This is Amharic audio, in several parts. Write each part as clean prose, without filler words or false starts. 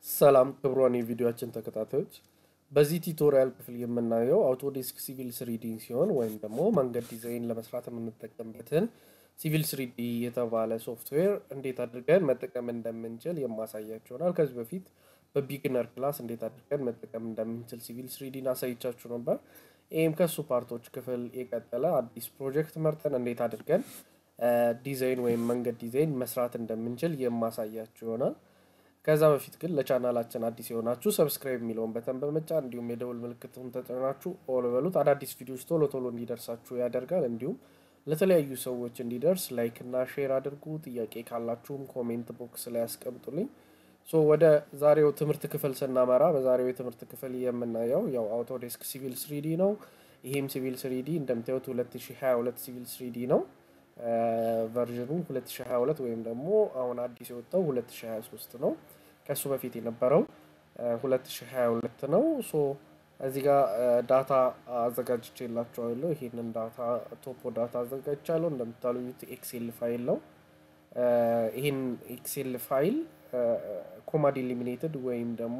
ሰላም ክብሯን የቪዲዮአችን ተከታታዮች በዚህ ቱቶሪያል ክፍል የምናየው አውቶዴስክ ሲቪል 3D ሲሆን ወይም ደግሞ መንገድ ዲዛይን ለመስራት የምንጠቀምበትን ሲቪል 3D የተባለ ሶፍትዌር እንዴት አድርገን መጠቀም እንደምንችል የማሳያችሁ ይሆናል። ከዚህ በፊት በቢግነር ክላስ እንዴት አድርገን መጠቀም እንደምንችል ሲቪል 3D አሳይቻችሁ ነበር። ይሄም ከሱ ፓርቶች ክፍል የቀጠለ አዲስ ፕሮጀክት መርጠን እንዴት አድርገን ዲዛይን ወይም መንገድ ዲዛይን መስራት እንደምንችል የማሳያችሁ ይሆናል። ከዛ በፊት ግን ለቻናላችን አዲስ የሆናችሁ ሰብስክራይብ የሚለውን በተን በመጫን እንዲሁም የደውል ምልክቱን ተጭናችሁ ኦል በሉት። አዳዲስ ቪዲዮዎች ቶሎ ቶሎ እንዲደርሳችሁ ያደርጋል። እንዲሁም ለተለያዩ ሰዎች እንዲደርስ ላይክ እና ሼር አድርጉ። ጥያቄ ካላችሁም ኮሜንት ቦክስ ላይ አስቀምጡልኝ። ወደ ዛሬው ትምህርት ክፍል ስናመራ በዛሬው የትምህርት ክፍል የምናየው ያው አውቶዴስክ ሲቪል 3D ነው። ይሄም ሲቪል 3D እንደምታዩት 2022 ሲቪል 3D ነው። ቨርዥኑ 2022 ወይም ደግሞ አሁን አዲስ የወጣው 2023 ነው። ከሱ በፊት የነበረው 2022 ነው። እዚህ ጋር ዳታ አዘጋጅቼላችኋለሁ። ይሄንን ዳታ ቶፖ ዳታ አዘጋጅቻለሁ። እንደምታዩት ኤክሴል ፋይል ነው። ይሄን ኤክሴል ፋይል ኮማ ዲሊሚኔትድ ወይም ደግሞ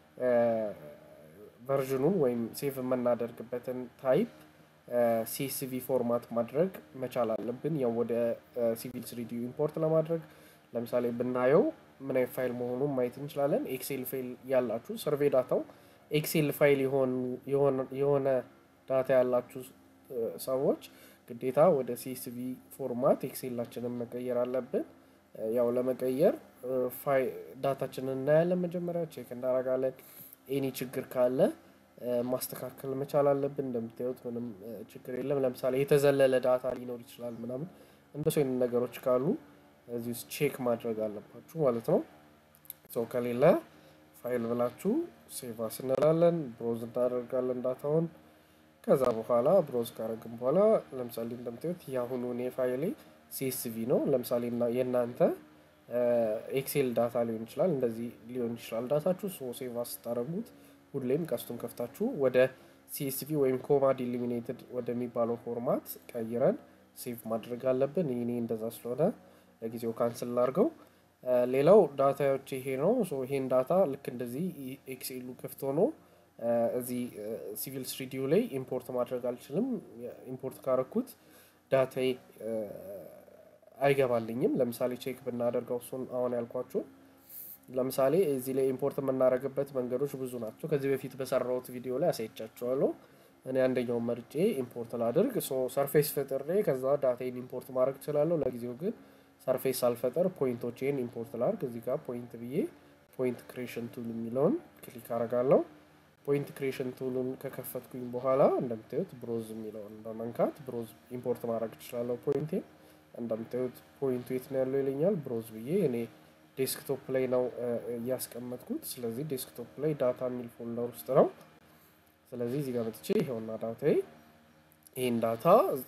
ቨርዥኑን ወይም ሴቭ የምናደርግበትን ታይፕ CSV ፎርማት ማድረግ መቻል አለብን። ያው ወደ ሲቪል 3D ኢምፖርት ለማድረግ ለምሳሌ ብናየው ምን አይነት ፋይል መሆኑን ማየት እንችላለን። ኤክሴል ፋይል ያላችሁ ሰርቬይ ዳታው ኤክሴል ፋይል የሆነ ዳታ ያላችሁ ሰዎች ግዴታ ወደ CSV ፎርማት ኤክሴላችንን መቀየር አለብን። ያው ለመቀየር ዳታችንን እናያለን። መጀመሪያ ቼክ እናደርጋለን። ኤኒ ችግር ካለ ማስተካከል መቻል አለብን። እንደምታዩት ምንም ችግር የለም። ለምሳሌ የተዘለለ ዳታ ሊኖር ይችላል ምናምን እንደሱ አይነት ነገሮች ካሉ እዚህ ውስጥ ቼክ ማድረግ አለባችሁ ማለት ነው። ከሌለ ፋይል ብላችሁ ሴቭ አስ እንላለን። ብሮዝ እናደርጋለን ዳታውን። ከዛ በኋላ ብሮዝ ካደረግን በኋላ ለምሳሌ እንደምታዩት ያሁኑ እኔ ፋይሌ CSV ነው። ለምሳሌ የእናንተ ኤክሴል ዳታ ሊሆን ይችላል፣ እንደዚህ ሊሆን ይችላል ዳታችሁ። ሴቭ አስ ታደርጉት ሁሌም ቀስቱን ከፍታችሁ ወደ CSV ወይም ኮማ ዲሊሚኔትድ ወደሚባለው ፎርማት ቀይረን ሴቭ ማድረግ አለብን። እኔ እንደዛ ስለሆነ ለጊዜው ካንስል ላድርገው። ሌላው ዳታዎች ይሄ ነው። ይሄን ዳታ ልክ እንደዚህ ኤክሴሉ ክፍት ሆኖ እዚህ ሲቪል 3D ላይ ኢምፖርት ማድረግ አልችልም። ኢምፖርት ካረኩት ዳታዬ አይገባልኝም። ለምሳሌ ቼክ ብናደርገው እሱን አሁን ያልኳችሁ ለምሳሌ እዚህ ላይ ኢምፖርት የምናደርግበት መንገዶች ብዙ ናቸው። ከዚህ በፊት በሰራሁት ቪዲዮ ላይ አሳይቻችኋለሁ። እኔ አንደኛውን መርጬ ኢምፖርት ላድርግ። ሰርፌስ ፈጥሬ ከዛ ዳታዬን ኢምፖርት ማድረግ እችላለሁ። ለጊዜው ግን ሰርፌስ ሳልፈጥር ፖይንቶቼን ኢምፖርት ላድርግ። እዚህ ጋር ፖይንት ብዬ ፖይንት ክሬሽን ቱል የሚለውን ክሊክ አደርጋለሁ። ፖይንት ክሬሽን ቱልን ከከፈትኩኝ በኋላ እንደምታዩት ብሮዝ የሚለውን በመንካት ብሮዝ ኢምፖርት ማድረግ እችላለሁ። ፖይንቴን እንደምታዩት ፖይንቱ የት ነው ያለው ይለኛል። ብሮዝ ብዬ እኔ ዴስክቶፕ ላይ ነው ያስቀመጥኩት። ስለዚህ ዴስክቶፕ ላይ ዳታ የሚል ፎልደር ውስጥ ነው። ስለዚህ እዚህ ጋር መጥቼ ይሄውና ዳታዬ ይሄን ዳታ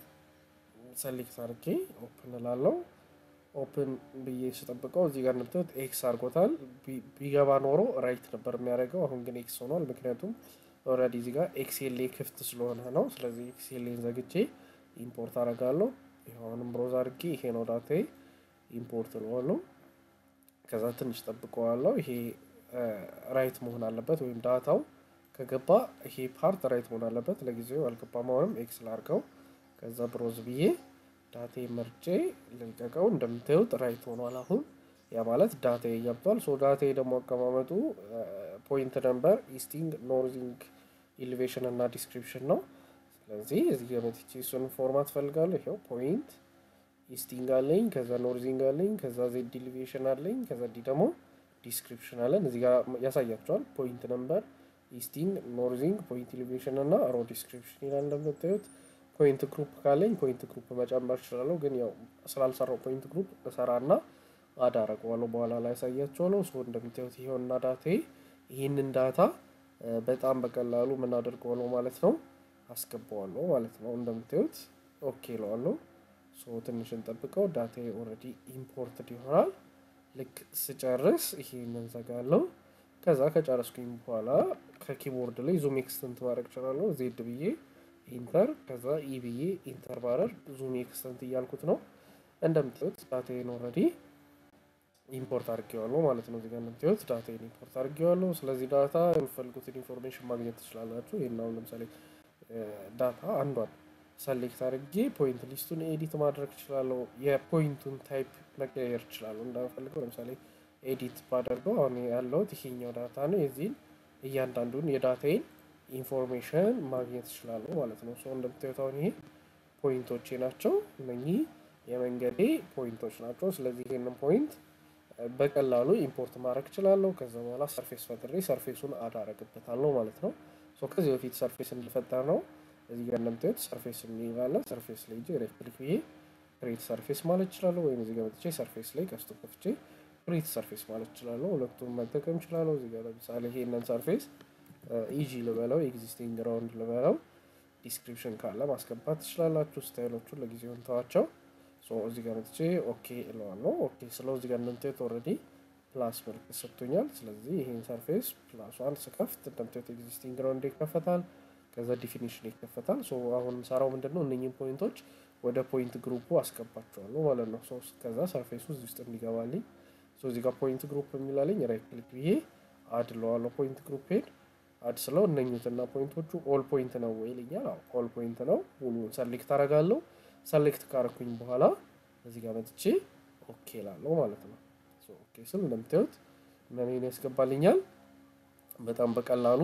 ሰሌክት አድርጌ ኦፕን እላለሁ። ኦፕን ብዬ ስጠብቀው እዚህ ጋር እንደምታዩት ኤክስ አድርጎታል። ቢገባ ኖሮ ራይት ነበር የሚያደርገው። አሁን ግን ኤክስ ሆኗል። ምክንያቱም ኦልሬዲ እዚህ ጋር ኤክሴል ላይ ክፍት ስለሆነ ነው። ስለዚህ ኤክሴል ላይ ዘግቼ ኢምፖርት አደርጋለሁ። ይሄውንም ብሮዝ አድርጌ ይሄ ነው ዳታዬ ኢምፖርት እለዋለሁ። ከዛ ትንሽ ጠብቀዋለሁ። ይሄ ራይት መሆን አለበት ወይም ዳታው ከገባ ይሄ ፓርት ራይት መሆን አለበት። ለጊዜው አልገባም። አሁንም ኤክስ ላድርገው። ከዛ ብሮዝ ብዬ ዳታዬ መርጬ ልልቀቀው። እንደምታዩት ራይት ሆኗል። አሁን ያ ማለት ዳታዬ ገብቷል። ዳታዬ ደግሞ አቀማመጡ ፖይንት ነምበር፣ ኢስቲንግ፣ ኖርዚንግ፣ ኢሊቬሽን እና ዲስክሪፕሽን ነው። ስለዚህ እዚህ ጋር መጥቼ እሱን ፎርማት ፈልጋለሁ። ይሄው ፖይንት ኢስቲንግ አለኝ፣ ከዛ ኖርዚንግ አለኝ፣ ከዛ ዜድ ኢሊቬሽን አለኝ፣ ከዛ ዲ ደግሞ ዲስክሪፕሽን አለን። እዚህ ጋር ያሳያቸዋል። ፖይንት ነምበር፣ ኢስቲንግ፣ ኖርዚንግ፣ ፖይንት ኢሊቬሽን እና ሮ ዲስክሪፕሽን ይላል። እንደምታዩት ፖይንት ግሩፕ ካለኝ ፖይንት ግሩፕ መጨመር እችላለሁ። ግን ያው ስላልሰራው ፖይንት ግሩፕ እሰራና አዳረገዋለሁ በኋላ ላይ ያሳያቸዋለሁ። እንደምታዩት ይሄውና ዳታዬ ይሄንን ዳታ በጣም በቀላሉ ምን አደርገዋለሁ ማለት ነው አስገባዋለሁ ማለት ነው። እንደምታዩት ኦኬ እለዋለሁ። ትንሽ እንጠብቀው። ዳታዬ ኦልሬዲ ኢምፖርትድ ይሆናል። ልክ ስጨርስ ይሄንን ዘጋለሁ። ከዛ ከጨረስኩኝ በኋላ ከኪቦርድ ላይ ዙም ኤክስተንት ማድረግ እችላለሁ። ዜድ ብዬ ኢንተር፣ ከዛ ኢ ብዬ ኢንተር ባረር ዙም ኤክስተንት እያልኩት ነው። እንደምታዩት ዳታዬን ኦልሬዲ ኢምፖርት አድርጌዋለሁ ማለት ነው። እዚህ ጋር እንደምታዩት ዳታዬን ኢምፖርት አድርጌዋለሁ። ስለዚህ ዳታ የምትፈልጉትን ኢንፎርሜሽን ማግኘት ትችላላችሁ። ይሄን አሁን ለምሳሌ ዳታ አንዷን ሰሌክት አድርጌ ፖይንት ሊስቱን ኤዲት ማድረግ እችላለሁ። የፖይንቱን ታይፕ መቀየር እችላለሁ እንደምፈልገው። ለምሳሌ ኤዲት ባደርገው አሁን ያለውት ይሄኛው ዳታ ነው። የዚህን እያንዳንዱን የዳታዬን ኢንፎርሜሽን ማግኘት እችላለሁ ማለት ነው። ሶ እንደምታዩት አሁን ይሄ ፖይንቶቼ ናቸው። እነኚህ የመንገዴ ፖይንቶች ናቸው። ስለዚህ ይሄንን ፖይንት በቀላሉ ኢምፖርት ማድረግ እችላለሁ። ከዛ በኋላ ሰርፌስ ፈጥሬ ሰርፌሱን አድ አደርግበታለሁ ማለት ነው። ሶ ከዚህ በፊት ሰርፌስ እንደፈጠር ነው እዚህ ጋር እንደምታዩት ሰርፌስ የሚባል ሰርፌስ ላይ ራይት ክሊክ ብዬ ክሬት ሰርፌስ ማለት እችላለሁ። ወይም እዚህ ጋር መጥቼ ሰርፌስ ላይ ከስቶ ከፍቼ ክሬት ሰርፌስ ማለት እችላለሁ። ሁለቱም መጠቀም እችላለሁ። እዚህ ጋር ለምሳሌ ይሄንን ሰርፌስ ኢጂ ልበለው፣ ኤግዚስቲንግ ግራውንድ ልበለው። ዲስክሪፕሽን ካለ ማስገባት ትችላላችሁ። ስታይሎቹን ለጊዜው እንተዋቸው። ሶ እዚህ ጋር መጥቼ ኦኬ እለዋለሁ። ኦኬ ስለው እዚህ ጋር እንደምታዩት ኦልሬዲ ፕላስ ምልክት ሰጥቶኛል። ስለዚህ ይሄን ሰርፌስ ፕላሷን ስከፍት እንደምታዩት ኤግዚስቲንግ ግራውንድ ይከፈታል። ከዛ ዲፊኒሽን ይከፈታል። ሶ አሁን ሰራው ምንድነው እነኚህን ፖይንቶች ወደ ፖይንት ግሩፑ አስገባቸዋለሁ ማለት ነው። ሶ ከዛ ሰርፌሱ እዚህ ውስጥ እንዲገባልኝ ሶ እዚህ ጋር ፖይንት ግሩፕ የሚላለኝ ራይት ክሊክ ብዬ አድ እለዋለሁ። ፖይንት ግሩፕን አድ ስለው እነኚህና ፖይንቶቹ ኦል ፖይንት ነው ወይ ይለኛል። አዎ ኦል ፖይንት ነው። ሙሉውን ሰሌክት አደርጋለሁ። ሰሌክት ካረኩኝ በኋላ እዚህ ጋር መጥቼ ኦኬ እላለሁ ማለት ነው። ሶ ኦኬ ስል እንደምታዩት ምን ያስገባልኛል በጣም በቀላሉ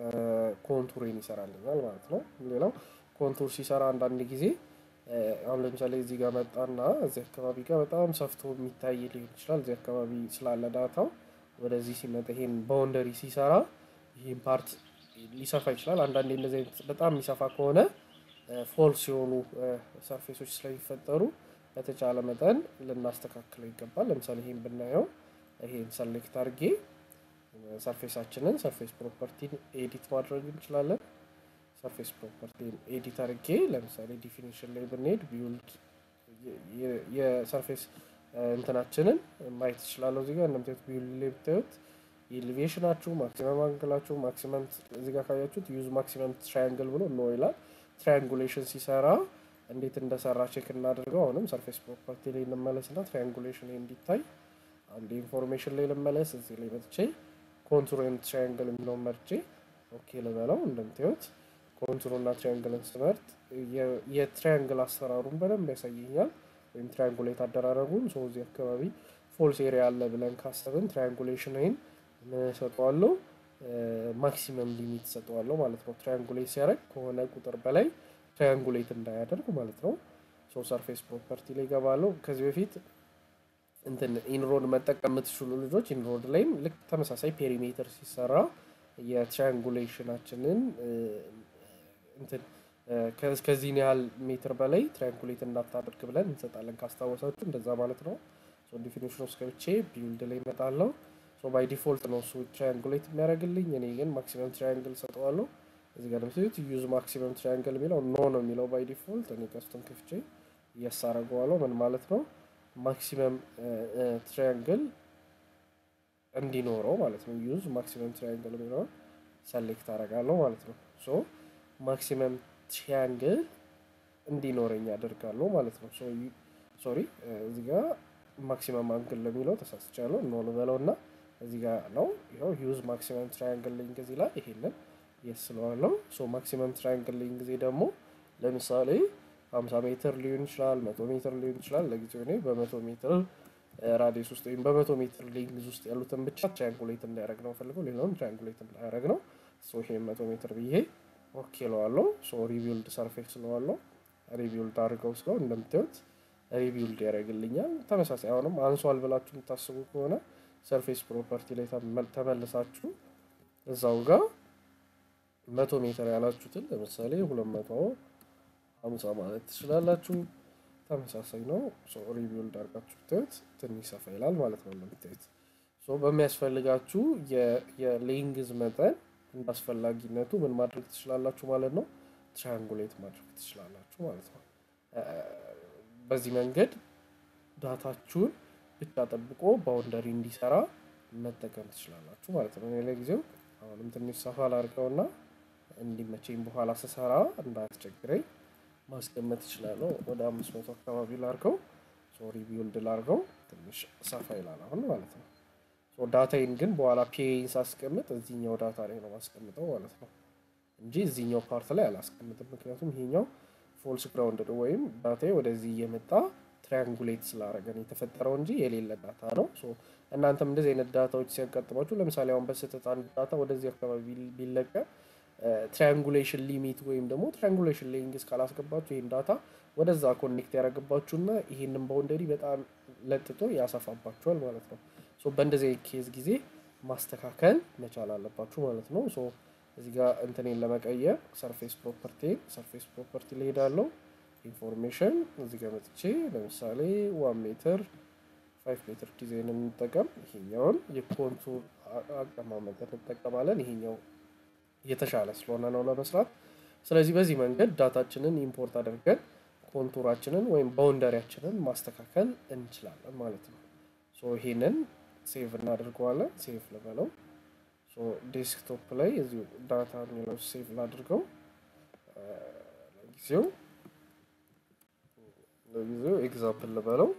ኮንቱርን ይሰራልኛል ማለት ነው። ሌላው ኮንቱር ሲሰራ አንዳንድ ጊዜ አሁን ለምሳሌ እዚህ ጋር መጣና እዚህ አካባቢ ጋር በጣም ሰፍቶ የሚታይ ሊሆን ይችላል። እዚህ አካባቢ ስላለ ዳታው ወደዚህ ሲመጣ ይሄን ባውንደሪ ሲሰራ ይሄን ፓርት ሊሰፋ ይችላል። አንዳንዴ እንደዚህ አይነት በጣም የሚሰፋ ከሆነ ፎልስ የሆኑ ሰርፌሶች ስለሚፈጠሩ በተቻለ መጠን ልናስተካክለው ይገባል። ለምሳሌ ይሄን ብናየው ይሄን ሰሌክት አድርጌ ሰርፌሳችንን ሰርፌስ ፕሮፐርቲን ኤዲት ማድረግ እንችላለን። ሰርፌስ ፕሮፐርቲን ኤዲት አድርጌ ለምሳሌ ዲፊኒሽን ላይ ብንሄድ ቢውልድ የሰርፌስ እንትናችንን ማየት ይችላል። እዚህ ጋር እንደምታዩት ቢውልድ ላይ ብታዩት ኤሊቬሽናችሁ ማክሲመም አንግላችሁ ማክሲመም እዚህ ጋር ካያችሁት ዩዝ ማክሲመም ትራያንግል ብሎ ነው ይላል። ትራያንጉሌሽን ሲሰራ እንዴት እንደሰራ ቼክ እናደርገው። አሁንም ሰርፌስ ፕሮፐርቲ ላይ እንመለስና ትራያንጉሌሽን እንዲታይ አንድ ኢንፎርሜሽን ላይ ልመለስ። እዚህ ላይ መጥቼ ኮንቱር ኤንድ ትራያንግል የሚለውን መርጬ ኦኬ ልበለው። እንደምታዩት ኮንቱርና ትራያንግልን ስመርጥ የትራያንግል አሰራሩን በደንብ ያሳየኛል፣ ወይም ትራያንጉሌት አደራረጉን። ሶ እዚህ አካባቢ ፎልስ ኤሪያ አለ ብለን ካሰብን ትራያንጉሌሽንን ሰጠዋለሁ፣ ማክሲመም ሊሚት ሰጠዋለሁ ማለት ነው። ትራያንጉሌት ሲያደርግ ከሆነ ቁጥር በላይ ትራያንጉሌት እንዳያደርግ ማለት ነው። ሶ ሰርፌስ ፕሮፐርቲ ላይ ገባለሁ። ከዚህ በፊት እንትን ኢንሮድ መጠቀም የምትችሉ ልጆች ኢንሮድ ላይም ልክ ተመሳሳይ ፔሪሜትር ሲሰራ የትራያንጉሌሽናችንን እንትን ከዚህ ያህል ሜትር በላይ ትራያንጉሌት እንዳታደርግ ብለን እንሰጣለን። ካስታወሳችሁ እንደዛ ማለት ነው። ሶ ዲፊኒሽን ውስጥ ገብቼ ቢውልድ ላይ እመጣለሁ። ሶ ባይ ዲፎልት ነው እሱ ትራያንጉሌት የሚያደርግልኝ። እኔ ግን ማክሲመም ትራያንግል ሰጠዋለሁ። እዚህ ጋር ለምሳሌ ዩዝ ማክሲመም ትራያንግል የሚለው ኖ ነው የሚለው ባይ ዲፎልት። እኔ ቀስቱን ከፍቼ እያሳረገዋለሁ። ምን ማለት ነው ማክሲመም ትራያንግል እንዲኖረው ማለት ነው። ዩዝ ማክሲመም ትራያንግል የሚለው ሰሌክት አደርጋለሁ ማለት ነው። ሶ ማክሲመም ትራያንግል እንዲኖረኝ አደርጋለሁ ማለት ነው። ሶሪ እዚህ ጋር ማክሲመም አንግል ለሚለው ተሳስቻለሁ። ኖ ልበለውና እዚህ ጋር ነው ይሄው ዩዝ ማክሲመም ትራያንግል ሊንክ እዚህ ላይ ይሄንን የስለዋለሁ። ሶ ማክሲመም ትራያንግል ሊንክ ጊዜ ደግሞ ለምሳሌ 50 ሜትር ሊሆን ይችላል፣ 100 ሜትር ሊሆን ይችላል። ለጊዜው እኔ በ100 ሜትር ራዲየስ ውስጥ ወይም በ100 ሜትር ሊንግዝ ውስጥ ያሉትን ብቻ ትራያንጉሌት እንዳያደርግ ነው ፈልገው፣ ሌላውን ትራያንጉሌት እንዳያደርግ ነው። ሶ ይሄ 100 ሜትር ብዬ ኦኬ እለዋለሁ። ሶ ሪቢልድ ሰርፌስ እለዋለሁ። ሪቢልድ አድርገው ስለው እንደምታዩት ሪቢልድ ያደርግልኛል። ተመሳሳይ አሁንም አንሷል ብላችሁ የምታስቡ ከሆነ ሰርፌስ ፕሮፐርቲ ላይ ተመልሳችሁ እዛው ጋር 100 ሜትር ያላችሁትን ለምሳሌ 250 ማለት ትችላላችሁ። ተመሳሳይ ነው። ሶ ሪቢልድ አድርጋችሁ ብታዩት ትንሽ ሰፋ ይላል ማለት ነው እንደምታዩት። ሶ በሚያስፈልጋችሁ የሌንግዝ መጠን እንዳስፈላጊነቱ ምን ማድረግ ትችላላችሁ ማለት ነው፣ ትራያንጉሌት ማድረግ ትችላላችሁ ማለት ነው። በዚህ መንገድ ዳታችሁን ብቻ ጠብቆ ባውንደሪ እንዲሰራ መጠቀም ትችላላችሁ ማለት ነው። እኔ ለጊዜው አሁንም ትንሽ ሰፋ ላድርገውና እንዲመቸኝ በኋላ ስሰራ እንዳትቸግረኝ ማስቀመጥ እችላለሁ። ወደ 500 አካባቢ ላድርገው። ሶ ሪቢውልድ ላድርገው ትንሽ ሰፋ ይላል አሁን ማለት ነው። ዳታዬን ግን በኋላ ፒኤን ሳስቀምጥ እዚህኛው ዳታ ላይ ነው ማስቀምጠው ማለት ነው እንጂ እዚህኛው ፓርት ላይ አላስቀምጥም። ምክንያቱም ይሄኛው ፎልስ ግራውንድ ወይም ዳታዬ ወደዚህ እየመጣ ትራያንጉሌት ስላደረገን የተፈጠረው እንጂ የሌለ ዳታ ነው። እናንተም እንደዚህ አይነት ዳታዎች ሲያጋጥማችሁ ለምሳሌ አሁን በስህተት አንድ ዳታ ወደዚህ አካባቢ ቢለቀቅ ትራያንጉሌሽን ሊሚት ወይም ደግሞ ትራያንጉሌሽን ሌንግዝ ካላስገባችሁ ይሄን ዳታ ወደዛ ኮኔክት ያደርግባችሁና ይሄንን ባውንደሪ በጣም ለጥጦ ያሰፋባችኋል ማለት ነው። በእንደዚህ ኬዝ ጊዜ ማስተካከል መቻል አለባችሁ ማለት ነው። እዚህ ጋር እንትኔን ለመቀየር ሰርፌስ ፕሮፐርቲ ላይ ሄዳለሁ። ኢንፎርሜሽን እዚህ ጋር መጥቼ ለምሳሌ 1 ሜትር 5 ሜትር ዲዛይን እንጠቀም። ይሄኛውን የኮንቱር አቀማመጥ እንጠቀማለን። ይሄኛው የተሻለ ስለሆነ ነው ለመስራት። ስለዚህ በዚህ መንገድ ዳታችንን ኢምፖርት አድርገን ኮንቱራችንን ወይም ባውንደሪያችንን ማስተካከል እንችላለን ማለት ነው። ይሄንን ሴቭ እናደርገዋለን። ሴቭ ልበለው። ዴስክቶፕ ላይ እዚሁ ዳታ የሚለው ሴቭ ላድርገው። ለጊዜው ኤግዛምፕል ልበለው።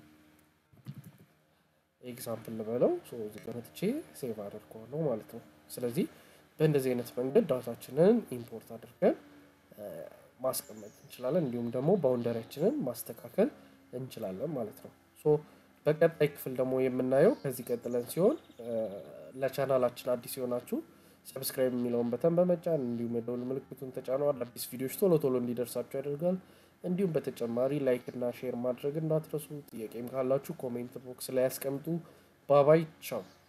እዚህ ጋር መጥቼ ሴቭ አድርገዋለሁ ማለት ነው። ስለዚህ በእንደዚህ አይነት መንገድ ዳታችንን ኢምፖርት አድርገን ማስቀመጥ እንችላለን፣ እንዲሁም ደግሞ ባውንደሪያችንን ማስተካከል እንችላለን ማለት ነው። በቀጣይ ክፍል ደግሞ የምናየው ከዚህ ቀጥለን ሲሆን ለቻናላችን አዲስ የሆናችሁ ሰብስክራይብ የሚለውን በተን በመጫን እንዲሁም የደወል ምልክቱን ተጫኑ። አዳዲስ ቪዲዮዎች ቶሎ እንዲደርሳችሁ ያደርጋል። እንዲሁም በተጨማሪ ላይክ እና ሼር ማድረግ እንዳትረሱ። ጥያቄም ካላችሁ ኮሜንት ቦክስ ላይ ያስቀምጡ። ባባይ ቻው።